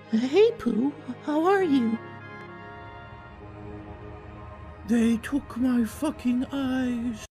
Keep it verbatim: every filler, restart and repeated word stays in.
Hey, Pooh, how are you? They took my fucking eyes.